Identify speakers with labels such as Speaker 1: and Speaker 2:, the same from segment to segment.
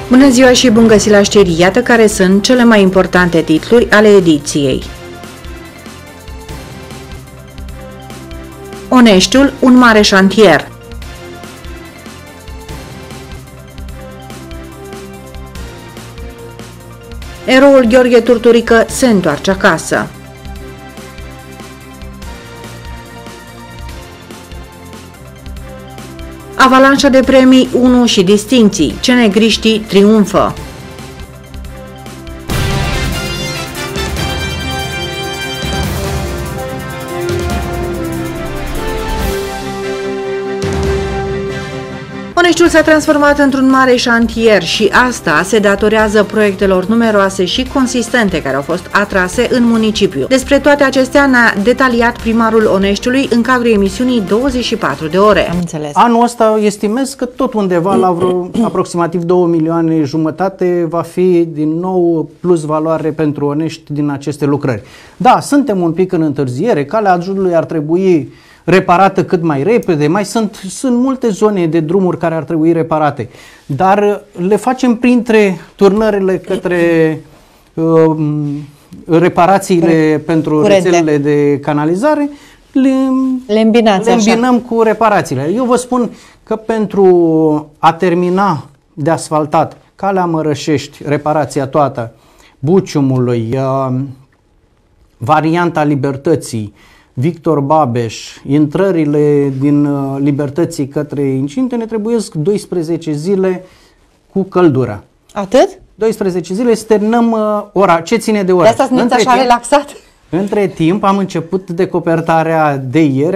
Speaker 1: Bună ziua și bun găsit la știri, iată care sunt cele mai importante titluri ale ediției. Oneștiul, un mare șantier. Eroul Gheorghe Turturică se întoarce acasă. Avalanșa de premii 1 și distincții, cenegriștii triumfă. Oneștiul s-a transformat într-un mare șantier și asta se datorează proiectelor numeroase și consistente care au fost atrase în municipiu. Despre toate acestea ne-a detaliat primarul Oneștiului în cadrul emisiunii 24 de ore.
Speaker 2: Am înțeles.
Speaker 3: Anul ăsta estimez că tot undeva la vreo aproximativ 2 milioane jumătate va fi din nou plus valoare pentru Onești din aceste lucrări. Da, suntem un pic în întârziere, calea Adjurului ar trebui reparată cât mai repede, sunt multe zone de drumuri care ar trebui reparate, dar le facem printre turnările către reparațiile pentru rețelele de canalizare, le îmbinăm cu reparațiile. Eu vă spun că pentru a termina de asfaltat calea Mărășești, reparația toată, Buciumului, varianta Libertății, Victor Babeș, intrările din Libertății către Incinte ne trebuiesc 12 zile cu căldură.
Speaker 2: Atât?
Speaker 3: 12 zile să terminăm ora. Ce ține de ora?
Speaker 2: De asta sunteți așa relaxat?
Speaker 3: Între timp am început decopertarea de ieri,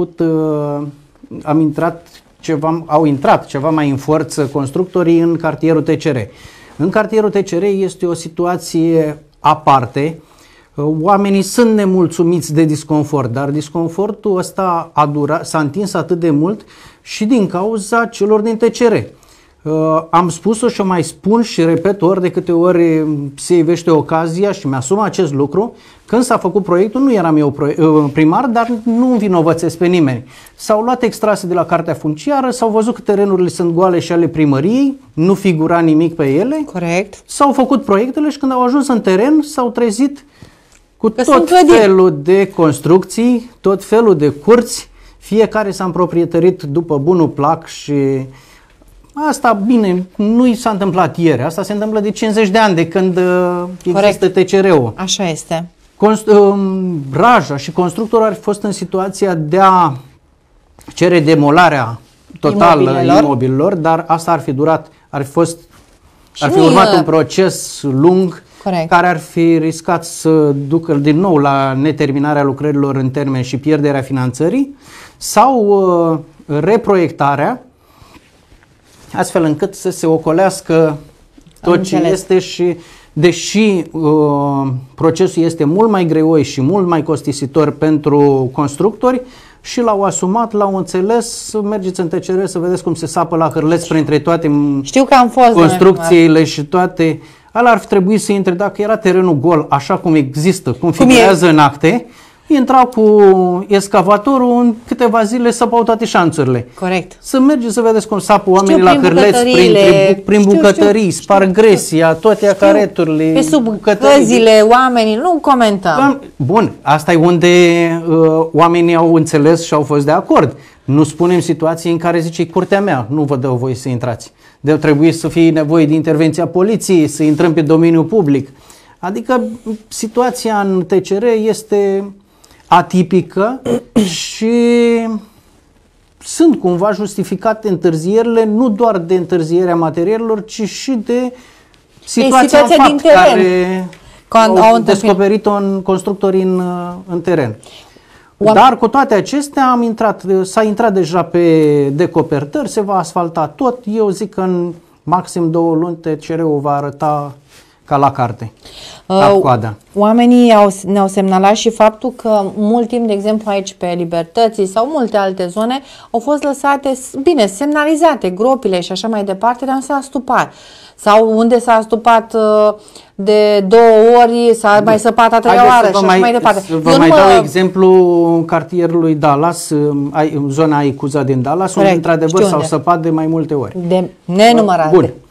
Speaker 3: au intrat ceva mai în forță constructorii în cartierul TCR. În cartierul TCR este o situație aparte. Oamenii sunt nemulțumiți de disconfort, dar disconfortul ăsta s-a întins atât de mult și din cauza celor din TCR. Am spus-o și o mai spun și repet ori de câte ori se ivește ocazia și mi-asum acest lucru. Când s-a făcut proiectul, nu eram eu primar, dar nu învinovățesc pe nimeni. S-au luat extrase de la cartea funciară, s-au văzut că terenurile sunt goale și ale primăriei, nu figura nimic pe ele.
Speaker 2: Corect.
Speaker 3: S-au făcut proiectele și când au ajuns în teren s-au trezit cu tot felul de construcții, tot felul de curți, fiecare s-a împroprietărit după bunul plac și asta, bine, nu i s-a întâmplat ieri, asta se întâmplă de 50 de ani de când există TCR-ul.
Speaker 2: Așa este.
Speaker 3: Raja și constructorul ar fi fost în situația de a cere demolarea totală imobililor, dar asta ar fi durat, ar fi urmat un proces lung.
Speaker 2: Corect.
Speaker 3: Care ar fi riscat să ducă din nou la neterminarea lucrărilor în termen și pierderea finanțării sau reproiectarea, astfel încât să se ocolească tot ce este și deși procesul este mult mai greoi și mult mai costisitor pentru constructori și l-au asumat, l-au înțeles, mergeți în TCR să vedeți cum se sapă la hârleț printre toate construcțiile și toate. Ala ar trebui să intre, dacă era terenul gol, așa cum există, cum figurează în acte, intrau cu escavatorul, în câteva zile săpau toate șanțurile.
Speaker 2: Corect.
Speaker 3: Să mergeți să vedeți cum sapă oamenii la hârleț, prin bucătării, sparg gresia, toate acareturile.
Speaker 2: Pe sub găzile oamenii, nu comentăm.
Speaker 3: Bun, asta e unde oamenii au înțeles și au fost de acord. Nu spunem situații în care zice, curtea mea, nu vă dă voie să intrați. Trebuie să fie nevoie de intervenția poliției, să intrăm pe domeniul public. Adică situația în TCR este atipică și sunt cumva justificate întârzierile, nu doar de întârzierea materialelor, ci și de situația în fapt care au descoperit-o în constructorii în teren. Dar cu toate acestea s-a intrat deja pe decopertări, se va asfalta tot. Eu zic că în maxim 2 luni TCR-ul va arăta ca la carte, la coada.
Speaker 2: Oamenii ne-au semnalat și faptul că mult timp, de exemplu aici pe Libertății sau multe alte zone, au fost lăsate, bine, semnalizate gropile și așa mai departe, dar nu s-a astupat. Sau unde s-a astupat de 2 ori, s-a mai săpat a 3-a oară și așa mai departe.
Speaker 3: Vă mai dau exemplu cartierului Dallas, zona Aicuza din Dallas, unde într-adevăr s-au săpat de mai multe ori.
Speaker 2: De nenumărate.
Speaker 3: Bun.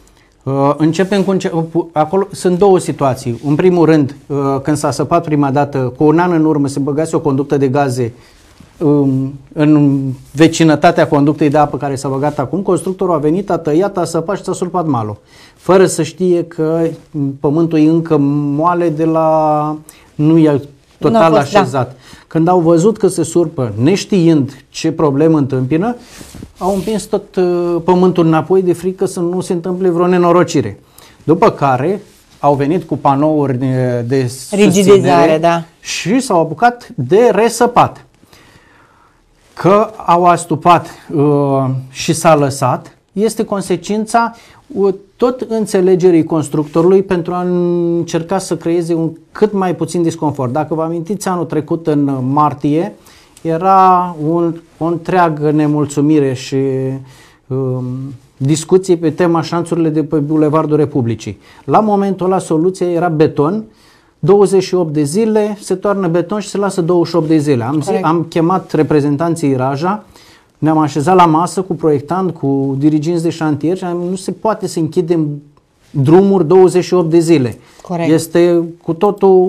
Speaker 3: Începem cu acolo sunt două situații. În primul rând, când s-a săpat prima dată, cu un an în urmă se băgase o conductă de gaze în vecinătatea conductei de apă care s-a băgat acum, constructorul a venit, a tăiat, a săpat și s-a surpat malul, fără să știe că pământul e încă moale de la... nu e total așezat. Da. Când au văzut că se surpă, neștiind ce problemă întâmpină, au împins tot pământul înapoi de frică să nu se întâmple vreo nenorocire. După care au venit cu panouri de rigidizare, da, și s-au apucat de resăpat. Că au astupat și s-a lăsat este consecința tot înțelegerii constructorului pentru a încerca să creeze un cât mai puțin disconfort. Dacă vă amintiți, anul trecut în martie era o întreagă nemulțumire și discuții pe tema șanțurile de pe Bulevardul Republicii. La momentul ăla soluția era beton, 28 de zile se toarnă beton și se lasă 28 de zile. Am chemat reprezentanții Raja, ne-am așezat la masă cu proiectant, cu diriginți de șantier și nu se poate să închidem drumuri 28 de zile. Corect. Este cu totul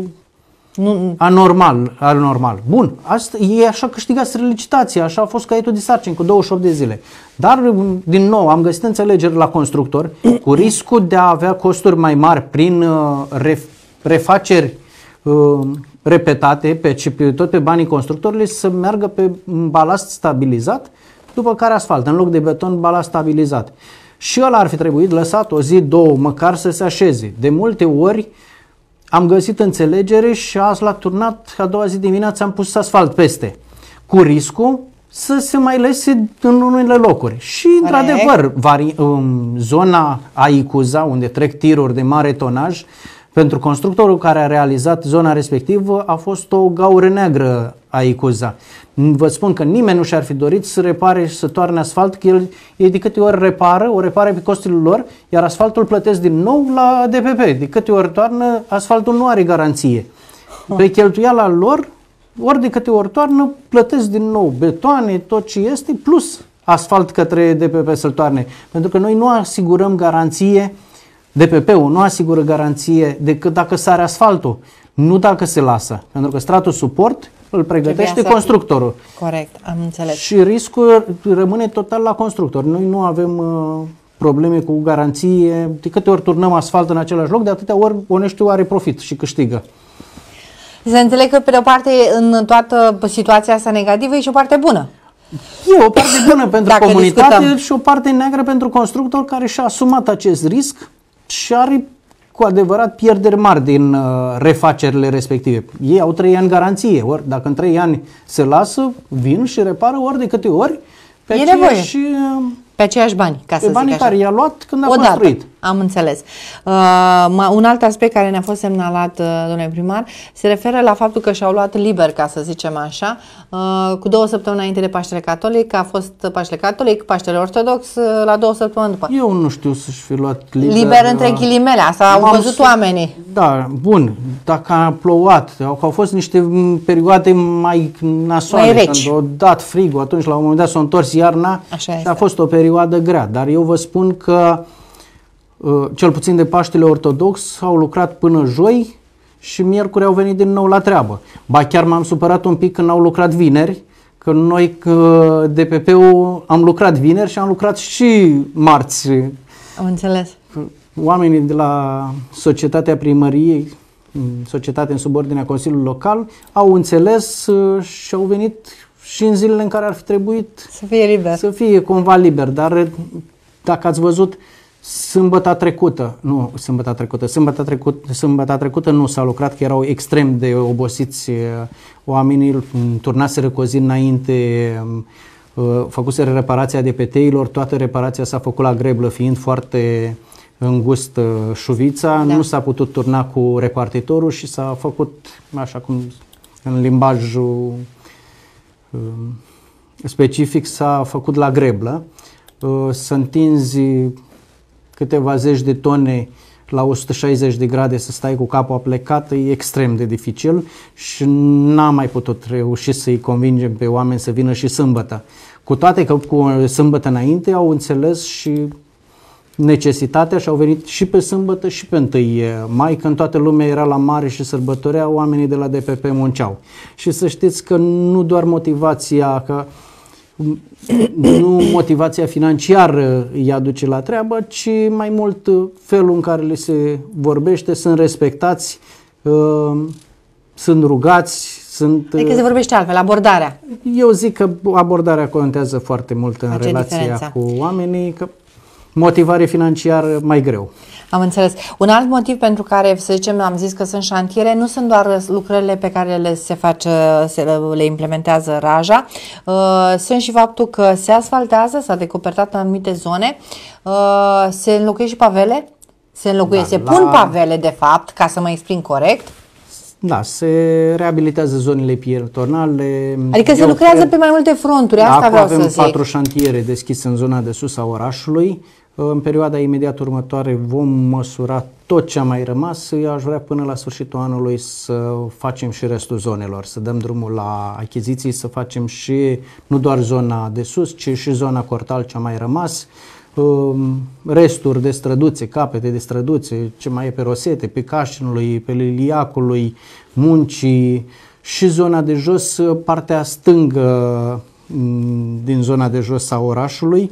Speaker 3: anormal. Bun, asta e așa câștigați licitația, așa a fost caietul de sarcini cu 28 de zile. Dar, din nou, am găsit înțelegeri la constructor cu riscul de a avea costuri mai mari prin refaceri repetate, tot pe banii constructorului, să meargă pe balast stabilizat, după care asfalt, în loc de beton, balast stabilizat. Și ăla ar fi trebuit lăsat o zi, două, măcar să se așeze. De multe ori am găsit înțelegere și azi l-a turnat, a doua zi dimineața am pus asfalt peste, cu riscul să se mai lese în unele locuri. Și, într-adevăr, zona Aicuza, unde trec tiruri de mare tonaj, pentru constructorul care a realizat zona respectivă a fost o gaură neagră Aicuza. Vă spun că nimeni nu și-ar fi dorit să repare și să toarne asfalt, că ei de câte ori o repară pe costurile lor, iar asfaltul plătesc din nou la DPP. De câte ori toarnă, asfaltul nu are garanție. Pe cheltuiala lor, ori de câte ori toarnă, plătesc din nou betoane, tot ce este, plus asfalt către DPP să-l toarne. Pentru că noi nu asigurăm garanție, DPP-ul nu asigură garanție decât dacă sare asfaltul, nu dacă se lasă. Pentru că stratul suport îl pregătește constructorul.
Speaker 2: Corect, am înțeles.
Speaker 3: Și riscul rămâne total la constructor. Noi nu avem probleme cu garanție. De câte ori turnăm asfalt în același loc, de atâtea ori oneștiul are profit și câștigă.
Speaker 2: Să înțeleg că, pe de o parte, în toată situația asta negativă e și o parte bună.
Speaker 3: E o parte bună pentru comunitate și o parte neagră pentru constructor care și-a asumat acest risc și are cu adevărat pierderi mari din refacerile respective. Ei au 3 ani garanție, ori dacă în 3 ani se lasă, vin și repară ori de câte ori
Speaker 2: pe aceiași bani, ca să zic
Speaker 3: banii
Speaker 2: așa.
Speaker 3: care i-a luat când a construit.
Speaker 2: Am înțeles. Un alt aspect care ne-a fost semnalat, domnule primar, se referă la faptul că și-au luat liber, ca să zicem așa, cu 2 săptămâni înainte de Paștele Catolic, a fost Paștele Catolic, Paștele Ortodox, la 2 săptămâni după.
Speaker 3: Eu nu știu să-și fi luat liber.
Speaker 2: Liber între ghilimele, asta au văzut oamenii.
Speaker 3: Da, bun, dacă a plouat, că au fost niște perioade mai nasoale,
Speaker 2: mai reci.
Speaker 3: când a dat frigul, atunci la un moment dat s-a întors iarna și a fost o perioadă grea. Dar eu vă spun că cel puțin de Paștele Ortodox au lucrat până joi și miercuri au venit din nou la treabă. Ba chiar m-am supărat un pic când au lucrat vineri, că noi DPP-ul am lucrat vineri și am lucrat și marți.
Speaker 2: Am înțeles.
Speaker 3: Oamenii de la Societatea Primăriei, societate în subordinea Consiliului Local, au înțeles și au venit și în zilele în care ar fi trebuit să fie cumva liber. Dar dacă ați văzut, sâmbătă trecută nu s-a lucrat, că erau extrem de obosiți oamenii, turnaseră cu o zi înainte, făcuseră reparația de peteilor, toată reparația s-a făcut la greblă, fiind foarte îngust șuvița, nu s-a putut turna cu repartitorul și s-a făcut, așa cum în limbajul specific, s-a făcut la greblă. Să întinzi câteva zeci de tone la 160 de grade, să stai cu capul aplecat, e extrem de dificil și n-am mai putut reuși să-i convingem pe oameni să vină și sâmbătă. Cu toate că cu sâmbătă înainte au înțeles și necesitatea și au venit și pe sâmbătă și pe 1 mai, când toată lumea era la mare și sărbătorea, oamenii de la DPP munceau. Și să știți că nu doar motivația, nu motivația financiară îi aduce la treabă, ci mai mult felul în care le se vorbește, sunt respectați, sunt rugați,
Speaker 2: Adică se vorbește altfel, abordarea.
Speaker 3: Eu zic că abordarea contează foarte mult în relația cu oamenii, că motivare financiară mai greu.
Speaker 2: Am înțeles. Un alt motiv pentru care, să zicem, am zis că sunt șantiere, nu sunt doar lucrările pe care le implementează Raja, sunt și faptul că se asfaltează, s-a decopertat în anumite zone, se înlocuiesc și pavele, se pun pavele, de fapt, ca să mă exprim corect.
Speaker 3: Da, se reabilitează zonele pietonale.
Speaker 2: Adică se lucrează pe mai multe fronturi, asta vreau să zic.
Speaker 3: Avem 4 șantiere deschise în zona de sus a orașului. În perioada imediat următoare vom măsura tot ce a mai rămas. Eu aș vrea până la sfârșitul anului să facem și restul zonelor, să dăm drumul la achiziții, să facem și nu doar zona de sus, ci și zona Cortal ce a mai rămas. Resturi de străduțe, capete de străduțe, ce mai e pe Rosete, pe Cașinului, pe Liliacului, Muncii și zona de jos, partea stângă din zona de jos a orașului,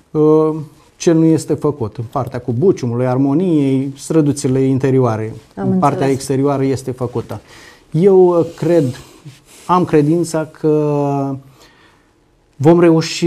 Speaker 3: ce nu este făcut. În partea cu Buciumului, Armoniei, străduțele interioare, partea exterioară este făcută. Eu am credința că vom reuși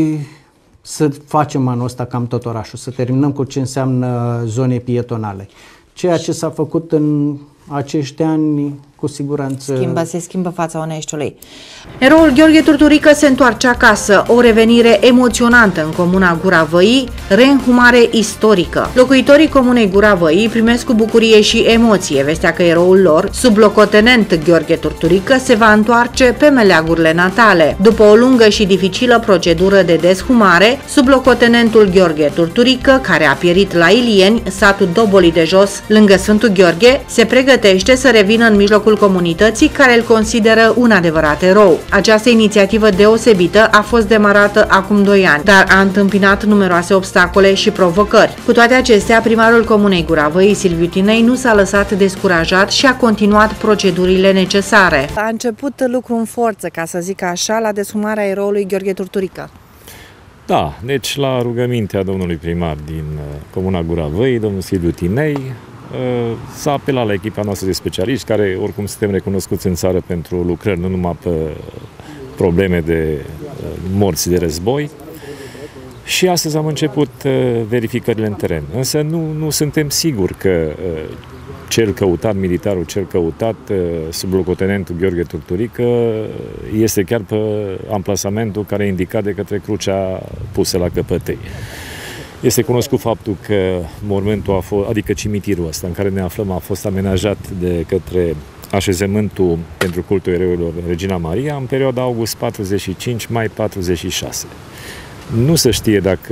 Speaker 3: să facem anul ăsta cam tot orașul, să terminăm cu ce înseamnă zone pietonale. Ceea ce s-a făcut în acești ani, cu siguranță...
Speaker 2: Se schimbă fața Oneștiului.
Speaker 1: Eroul Gheorghe Turturică se întoarce acasă, o revenire emoționantă în comuna Gura Văii, reînhumare istorică. Locuitorii comunei Gura Văii primesc cu bucurie și emoție vestea că eroul lor, sublocotenent Gheorghe Turturică, se va întoarce pe meleagurile natale. După o lungă și dificilă procedură de deshumare, sublocotenentul Gheorghe Turturică, care a pierit la Ilieni, satul Dobolii de Jos, lângă Sfântul Gheorghe, se pregătește să revină în mijlocul comunității care îl consideră un adevărat erou. Această inițiativă deosebită a fost demarată acum 2 ani, dar a întâmpinat numeroase obstacole și provocări. Cu toate acestea, primarul comunei Gura Văii, Silviu Tinei, nu s-a lăsat descurajat și a continuat procedurile necesare.
Speaker 2: A început lucru în forță, ca să zic așa, la deshumarea eroului Gheorghe Turturică.
Speaker 4: Da, deci la rugămintea domnului primar din comuna Gura Văii, domnul Silviu Tinei, s-a apelat la echipa noastră de specialiști, care oricum suntem recunoscuți în țară pentru lucrări, nu numai pe probleme de morți de război. Și astăzi am început verificările în teren. Însă nu suntem siguri că cel căutat, militarul cel căutat, sublocotenentul Gheorghe Turturică, este chiar pe amplasamentul care e indicat de către crucea pusă la căpătăi. Este cunoscut faptul că mormântul adică cimitirul ăsta în care ne aflăm a fost amenajat de către așezământul pentru cultul eroilor Regina Maria în perioada august 45-mai 46. Nu se știe dacă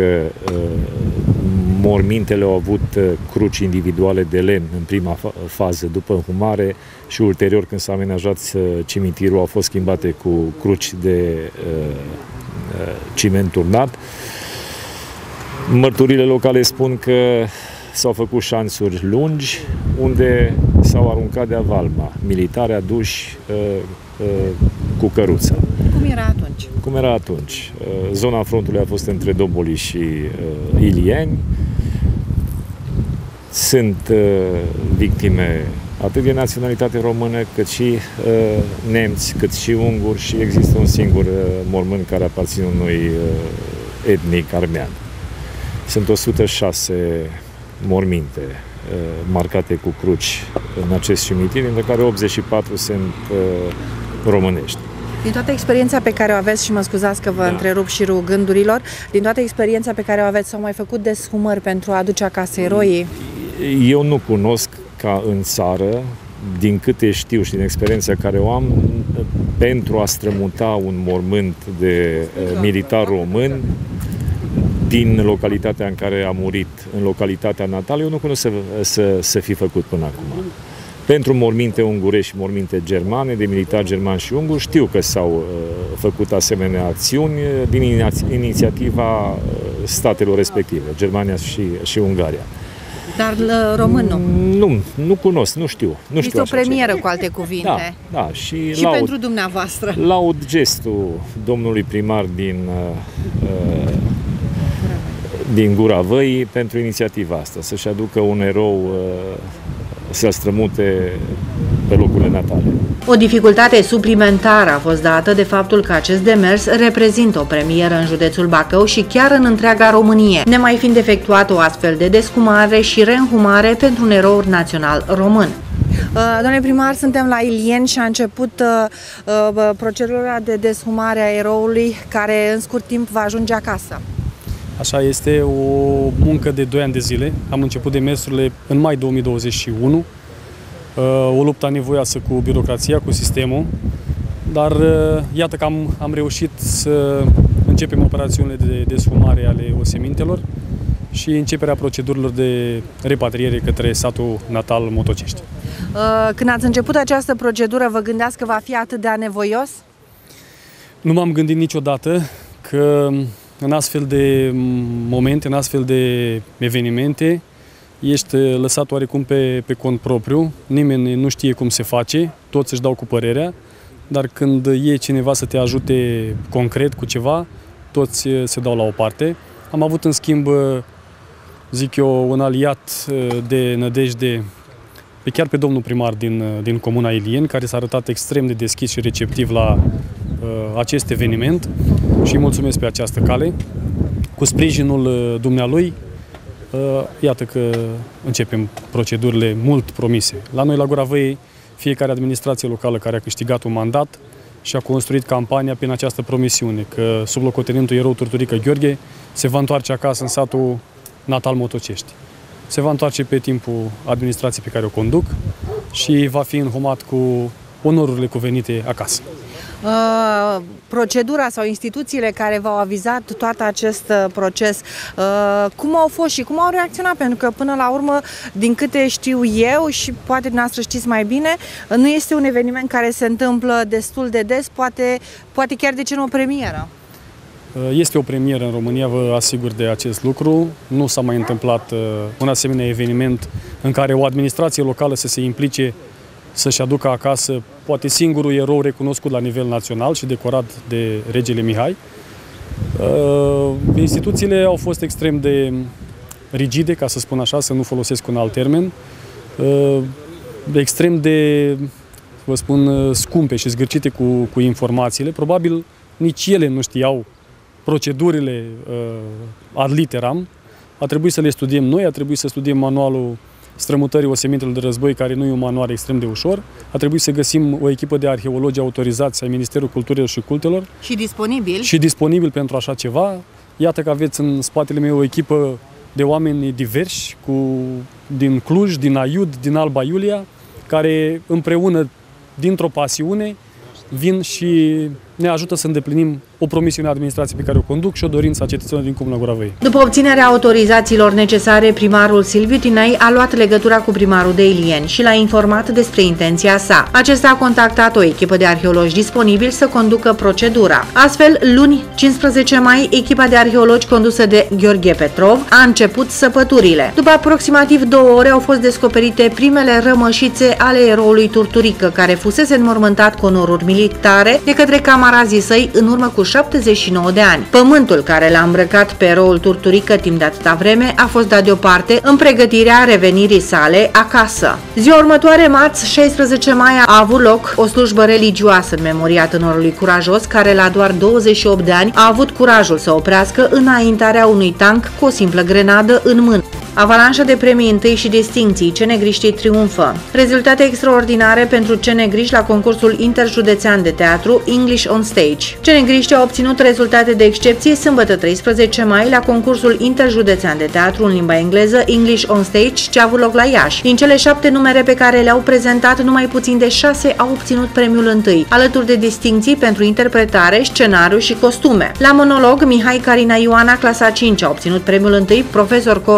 Speaker 4: mormintele au avut cruci individuale de lemn în prima fază după înhumare și ulterior când s-a amenajat cimitirul au fost schimbate cu cruci de ciment turnat. Mărturile locale spun că s-au făcut șanțuri lungi unde s-au aruncat de avalma, militari aduși cu căruța.
Speaker 2: Cum era atunci?
Speaker 4: Cum era atunci. Zona frontului a fost între Doboli și Ilieni. Sunt victime atât de naționalitate română, cât și nemți, cât și unguri și există un singur mormânt care aparține unui etnic armean. Sunt 106 morminte marcate cu cruci în acest cimitir, dintre care 84 sunt românești.
Speaker 2: Din toată experiența pe care o aveți, și mă scuzați că vă întrerup și gândurilor, din toată experiența pe care o aveți, s-au mai făcut deshumări pentru a aduce acasă eroii?
Speaker 4: Eu nu cunosc ca în țară, din câte știu și din experiența care o am, pentru a strămuta un mormânt de militar român din localitatea în care a murit, în localitatea natală, eu nu cunosc să fi făcut până acum. pentru morminte ungurești și morminte germane, de militari germani și unguri. Știu că s-au făcut asemenea acțiuni din inițiativa statelor respective, Germania și Ungaria.
Speaker 2: Dar român nu?
Speaker 4: Nu cunosc, nu știu.
Speaker 2: Este o premieră, cu alte cuvinte.
Speaker 4: Da, și
Speaker 2: pentru dumneavoastră.
Speaker 4: Laud gestul domnului primar din Gura Văii pentru inițiativa asta, să-și aducă un erou să-l strămute pe locurile natale.
Speaker 1: O dificultate suplimentară a fost dată de faptul că acest demers reprezintă o premieră în județul Bacău și chiar în întreaga Românie, nemai fiind efectuată o astfel de descumare și reînhumare pentru un erou național român.
Speaker 2: Domnule primar, suntem la Ilieni și a început procedura de deshumare a eroului, care în scurt timp va ajunge acasă.
Speaker 5: Așa este, o muncă de 2 ani de zile. Am început demersurile în mai 2021. O luptă anevoioasă cu birocrația, cu sistemul, dar iată că am reușit să începem operațiunile de deshumare ale osemintelor și începerea procedurilor de repatriere către satul natal Motocești.
Speaker 2: Când ați început această procedură, vă gândeați că va fi atât de anevoios? Nu
Speaker 5: m-am gândit niciodată că în astfel de momente, în astfel de evenimente, ești lăsat oarecum pe cont propriu, nimeni nu știe cum se face, toți își dau cu părerea, dar când e cineva să te ajute concret cu ceva, toți se dau la o parte. Am avut în schimb, zic eu, un aliat de nădejde chiar pe domnul primar din Comuna Ilieni, care s-a arătat extrem de deschis și receptiv la acest eveniment și îi mulțumesc pe această cale. Cu sprijinul dumnealui, iată că începem procedurile mult promise. La noi, la Gura Văii, fiecare administrație locală care a câștigat un mandat și a construit campania prin această promisiune, că sublocotenentul erou Turturică Gheorghe se va întoarce acasă în satul natal Motocești. Se va întoarce pe timpul administrației pe care o conduc și va fi înhumat cu onorurile cuvenite acasă.
Speaker 2: Procedura sau instituțiile care v-au avizat tot acest proces, cum au fost și cum au reacționat? Pentru că până la urmă, din câte știu eu și poate dumneavoastră știți mai bine, nu este un eveniment care se întâmplă destul de des, poate chiar de ce nu o premieră.
Speaker 5: Este o premieră în România, vă asigur de acest lucru. Nu s-a mai întâmplat un asemenea eveniment în care o administrație locală să se implice să-și aducă acasă poate singurul erou recunoscut la nivel național și decorat de regele Mihai. Instituțiile au fost extrem de rigide, ca să spun așa, să nu folosesc un alt termen, extrem de, vă spun, scumpe și zgârcite cu informațiile. Probabil nici ele nu știau procedurile ad literam. A trebuit să le studiem noi, a trebuit să studiem manualul strămutării osemintelor de război, care nu e un manual extrem de ușor. A trebuit să găsim o echipă de arheologi autorizați ai Ministerului Culturii și Cultelor. Și disponibil pentru așa ceva. Iată că aveți în spatele meu o echipă de oameni diversi, din Cluj, din Aiud, din Alba Iulia, care împreună, dintr-o pasiune, vin și ne ajută să îndeplinim o promisiune a administrației pe care o conduc și o dorință a cetățenilor din Comuna Gura Văii.
Speaker 1: După obținerea autorizațiilor necesare, primarul Silviu Tinei a luat legătura cu primarul de Ilieni și l-a informat despre intenția sa. Acesta a contactat o echipă de arheologi disponibili să conducă procedura. Astfel, luni 15 mai, echipa de arheologi condusă de Gheorghe Petrov a început săpăturile. După aproximativ 2 ore au fost descoperite primele rămășițe ale eroului Turturică, care fusese înmormântat cu onoruri militare de către camarazii săi în urmă cu 79 de ani. Pământul care l-a îmbrăcat pe eroul Turturică timp de atâta vreme a fost dat deoparte în pregătirea revenirii sale acasă. Ziua următoare, marți 16 mai, a avut loc o slujbă religioasă în memoria tânărului curajos, care la doar 28 de ani a avut curajul să oprească înaintarea unui tank cu o simplă grenadă în mână. Avalanșă de premii întâi și distincții, cenegriștii triumfă. Rezultate extraordinare pentru cenegriști la concursul interjudețean de teatru English on Stage. Cenegriștii au obținut rezultate de excepție sâmbătă 13 mai la concursul interjudețean de teatru în limba engleză English on Stage, ce a avut loc la Iași. Din cele 7 numere pe care le-au prezentat, numai puțin de 6 au obținut premiul întâi, alături de distincții pentru interpretare, scenariu și costume. La monolog, Mihai Carina Ioana, clasa 5, a obținut premiul întâi, profesor coordonator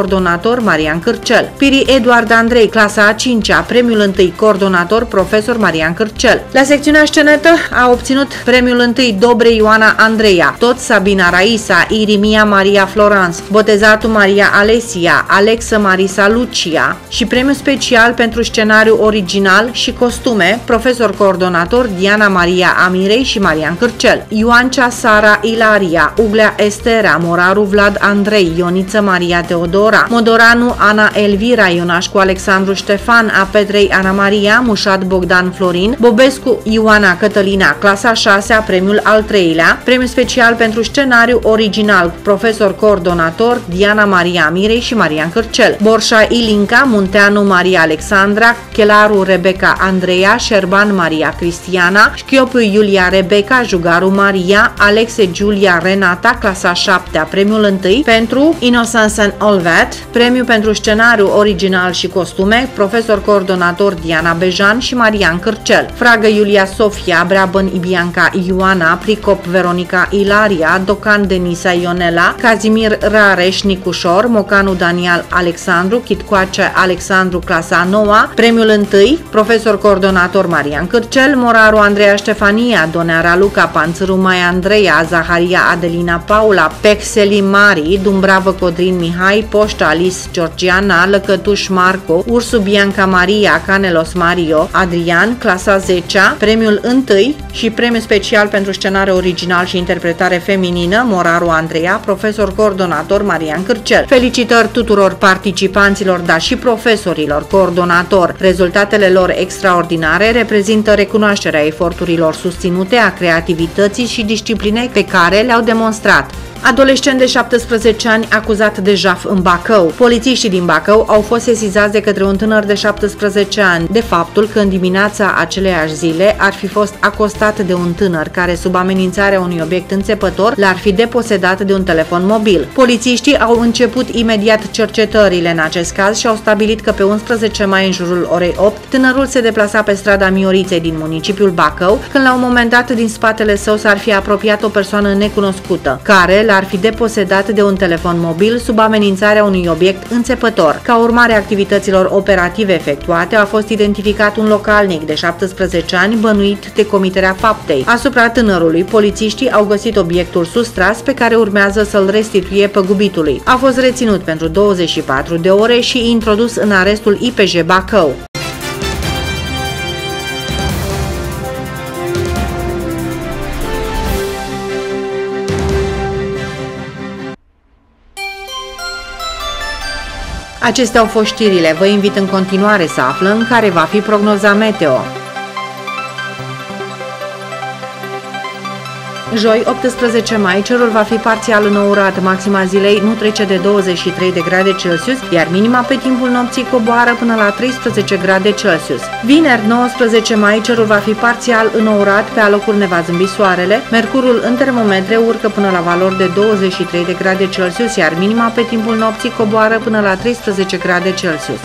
Speaker 1: coordonator Marian Cârcel. Piri Eduard Andrei, clasa a 5-a, premiul 1, coordonator profesor Marian Cârcel. La secțiunea scenetă a obținut premiul 1 Dobre Ioana Andreea, tot Sabina Raisa, Irimia Maria Florans, Botezatul Maria Alesia, Alexa Marisa Lucia și premiul special pentru scenariu original și costume, profesor coordonator Diana Maria Amirei și Marian Cârcel. Ioancea Sara Ilaria, Uglea Estera, Moraru Vlad Andrei, Ioniță Maria Teodora, Modoranu Ana Elvira, Ionașcu Alexandru Ștefan, Apetrei Ana Maria, Mușat Bogdan Florin, Bobescu Ioana Cătălina, clasa 6-a, premiul al 3-lea, premiu special pentru scenariu original, profesor coordonator Diana Maria Amirei și Marian Cârcel. Borșa Ilinca, Munteanu Maria Alexandra, Chelaru Rebecca Andreea, Șerban Maria Cristiana, Șchiopiu Iulia Rebecca, Jugaru Maria, Alexe Giulia Renata, clasa 7-a, premiul 1 pentru Innocence and All That, premiu pentru scenariu original și costume, profesor coordonator Diana Bejan și Marian Cârcel. Fragă Iulia Sofia, Breabăn Ibianca Ioana, Pricop Veronica Ilaria, Docan Denisa Ionela, Kazimir Rareș Nicușor, Mocanu Daniel Alexandru, Chitcoace Alexandru, clasa 9-a, premiul 1, profesor coordonator Marian Cârcel, Moraru Andreea Ștefania, Doneara Luca, Panțăru Mai Andreea, Zaharia Adelina Paula, Pexeli Mari, Dumbravă Codrin Mihai, Poșta Alice Georgiana, Lăcătuș Marco, Ursu Bianca Maria, Canelos Mario, Adrian, clasa 10-a, premiul 1 și premiu special pentru scenariu original și interpretare feminină, Moraru Andreea, profesor coordonator Marian Cârcel. Felicitări tuturor participanților, dar și profesorilor coordonator. Rezultatele lor extraordinare reprezintă recunoașterea eforturilor susținute, a creativității și disciplinei pe care le-au demonstrat. Adolescent de 17 ani acuzat de jaf în Bacău. Polițiștii din Bacău au fost sesizați de către un tânăr de 17 ani de faptul că în dimineața aceleiași zile ar fi fost acostat de un tânăr care, sub amenințarea unui obiect înțepător, l-ar fi deposedat de un telefon mobil. Polițiștii au început imediat cercetările în acest caz și au stabilit că pe 11 mai în jurul orei 8, tânărul se deplasa pe strada Mioriței din municipiul Bacău, când la un moment dat din spatele său s-ar fi apropiat o persoană necunoscută, care l-ar fi deposedat de un telefon mobil sub amenințarea unui obiect înțepător. Ca urmare a activităților operative efectuate, a fost identificat un localnic de 17 ani bănuit de comiterea faptei. Asupra tânărului, polițiștii au găsit obiectul sustras pe care urmează să-l restituie păgubitului. A fost reținut pentru 24 de ore și introdus în arestul IPJ Bacău. Acestea au fost știrile. Vă invit în continuare să aflăm care va fi prognoza meteo. Joi, 18 mai, cerul va fi parțial înourat, maxima zilei nu trece de 23 de grade Celsius, iar minima pe timpul nopții coboară până la 13 grade Celsius. Vineri, 19 mai, cerul va fi parțial înourat, pe alocuri ne va zâmbi soarele, mercurul în termometre urcă până la valori de 23 de grade Celsius, iar minima pe timpul nopții coboară până la 13 grade Celsius.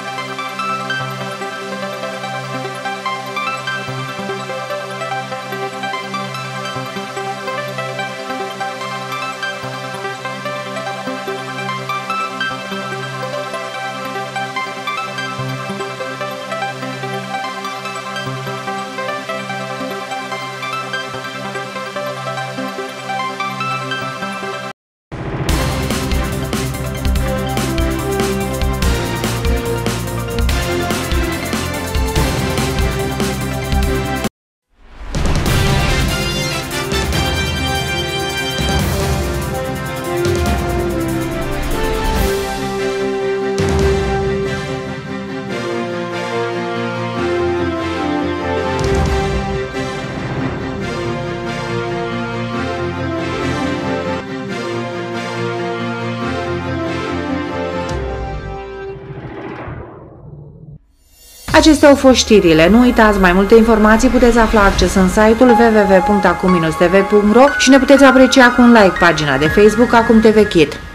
Speaker 1: Acestea au fost știrile. Nu uitați, mai multe informații puteți afla acces în site-ul www.acum-tv.ro și ne puteți aprecia cu un like pagina de Facebook Acum TV Kid.